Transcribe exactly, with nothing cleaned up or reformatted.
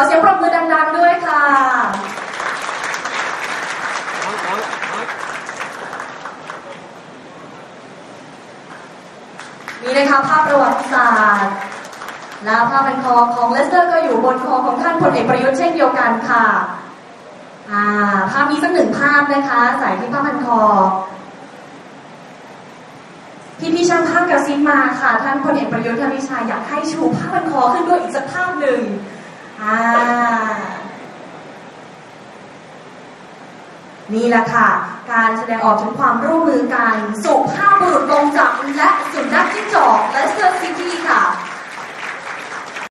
อเสียงปรบมือดังๆด้วยค่ะนี่นะคะภาพประวัติศาสตร์และผ้าพันคอของเลสเตอร์ก็อยู่บนคอของท่านพลเอกประยุทธ์เช่นเดียวกันค่ะอ่าภาพนี้สักหนึ่งภาพนะคะใส่ที่ผ้าพันคอพี่พี่ช่างภาพกระซิบมาค่ะท่านพลเอกประยุทธ์ท่านวิชาอยากให้ชูผ้าพันคอขึ้นด้วยอีกสักภาพหนึ่งอ่านี่แหละค่ะการแสดงออกถึงความร่วมมือกันสุภาพบุรุษวงจักรและสุนัขจิ้งจอกเลสเตอร์ซิตี้ค่ะ